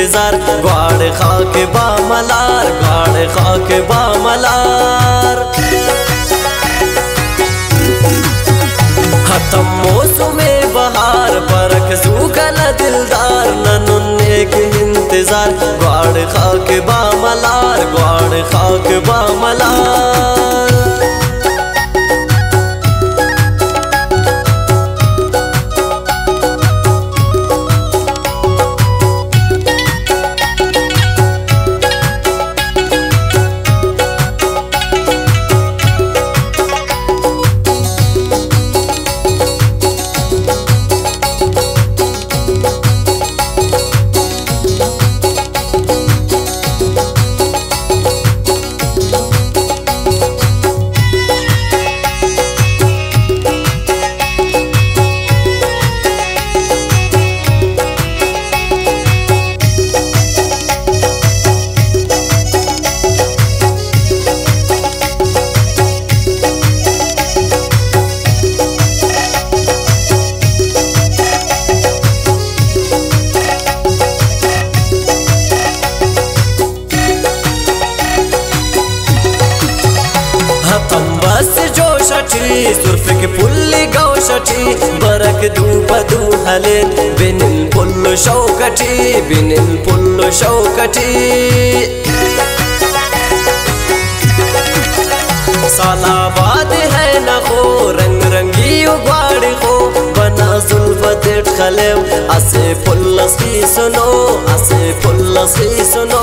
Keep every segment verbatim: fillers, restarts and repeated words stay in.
इंतजार ग्वाड़ खाक बा मलार ग्वाड़ खाक बा मलार खत्म मौसम बहार परख सूखल दिलदार नन्हे के इंतजार ग्वाड़ खाक बा मलार ग्वाड़ खाक बा मलार सुर्फ के पुल्ली गौशटी बरक धूप दूहले बिनिल पुल्ल शौकटी बिनिल पुल्ल शौकटी सालाबाद है न हो रंग रंगी ग्वाड़ हो बना जुल्फत खलेव असे पुल्ल सी सुनो असे पुल्ल सी सुनो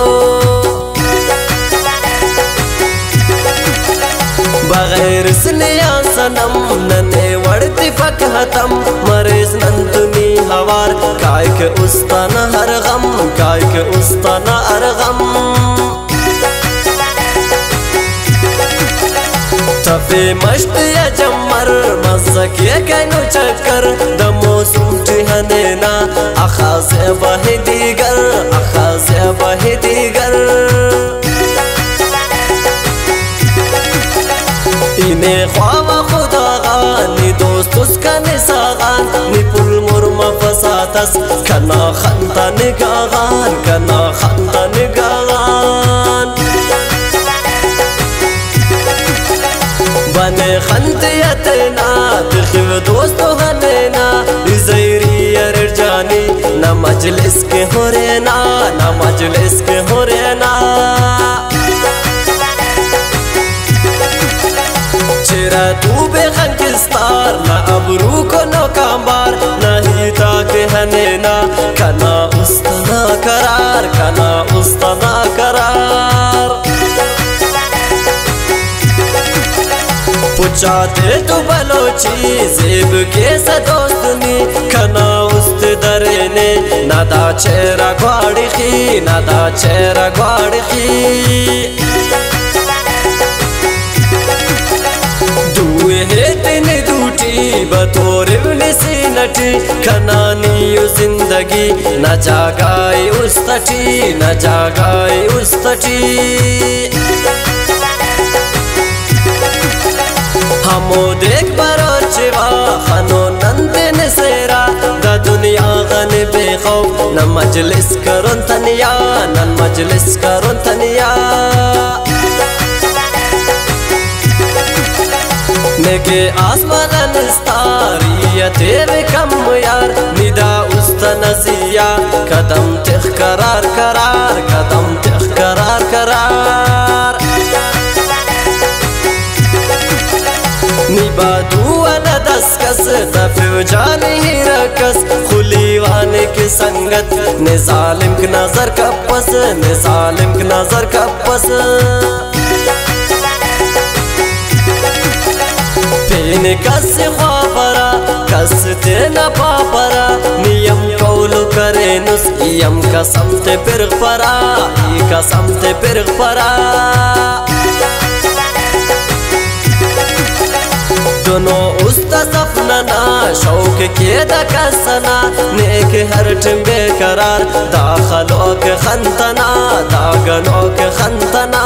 बगैर स्नेहा सनम नने वड़ती फकहतम मरेज नंतुनी हवार काय के उस्ताना हर गम काय के उस्ताना हर गम तफे मश्त या जमर मज़क ये कैनो चक्कर दमो सूटी हनेना अखाज़े बहे दीगर अखाज़े बहे दीगर इन्हें ख्वावा खुदा गानी दोस्त उसका निसागान निपुल मुर्मा फसातस कना खंता निगागान कना खंता निगागान बने खंतियतना तखिव दोस्त हनेना इज़ैरी अरजानी न मजलिस के हो रेना न मजलिस के हो रेना चेहरा तू बेखंकिस्तार ना अबरू को नो कांबार नहीं ताके हनेना कना उस्तना करार कना उस्तना करार पुचाते तू बलोची जेब के सदोस्तनी कना उस्त दरेने नादा चेहरा ग्वाड़ खी नादा चेहरा ग्वाड़ खी बतौर सी नटी खनानी जिंदगी न जागाई उस तटी न जागाई उस तटी हमो देख बरोचवा खनो नंदन सेरा द दुनिया गन बेखौफ न मजलिस करुन तनिया न मजलिस करुन तनिया नेके आसमान स्तारिया तेरे कम यार निदा उस्त नजिया कदम तिख करार करार कदम तिख करार करार निबादू अना दस्कस दफिव जाने ही रकस खुली वाने की संगत ने जालिम की नजर कपस ने जालिम की नजर कपस पेन कस ख्वापरा कस तेना पापरा नियम कौल करे नुस यम कसम ते पिरग परा ई कसम ते पिरग परा दोनों उस्ता सपना शौक के दकसना नेक हर टिम्बे करार दाखलों के खंतना दागनों के खंतना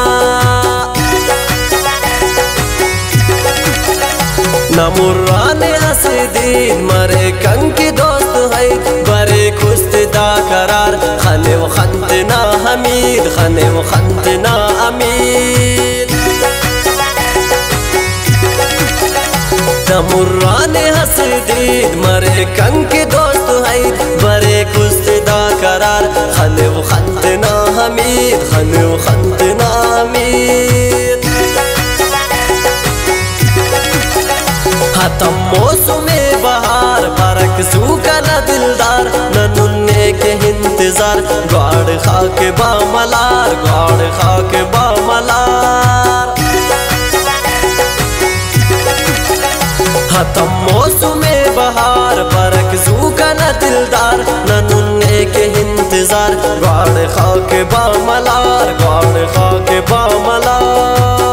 नमुराने हसीदीन मरे कंकी दोस्त है बरे खुस्त दा करार खने व खंतना हमीद खने व खंतना अमीद मुर्रान हसदीद मरे कंक दोस्त है बरे कुस्दा करार खने व खंतना हमीद खने व खंतना अमीद हतम मौसम बहार बरक सूखा न दिलदार न नुन्ने के इंतजार गाड़ खाक बा मलार गाड़ खाक बा मलार हतम मौसम बहार बरक सूखा न दिलदार न नुन्ने के इंतजार गाड़ खाक बा मलार गाड़ खाक बा मलार।